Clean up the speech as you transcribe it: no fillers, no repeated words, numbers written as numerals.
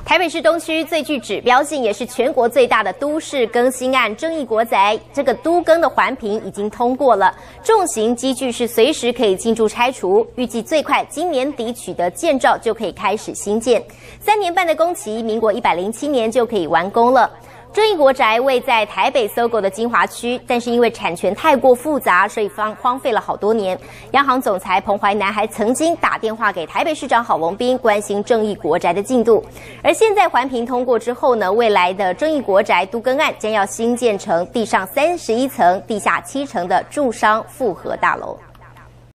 台北市东区最具指标性，也是全国最大的都市更新案——正义国宅，这个都更的环评已经通过了，重型机具是随时可以进驻拆除，预计最快今年底取得建照就可以开始新建，3年半的工期，民国107年就可以完工了。正义国宅位在台北SOGO的精华区，但是因为产权太过复杂，所以荒废了好多年。央行总裁彭淮南还曾经打电话给台北市长郝龙斌，关心正义国宅的进度。而现在环评通过之后呢，未来的正义国宅都更案将要新建成地上31层、地下7层的住商复合大楼。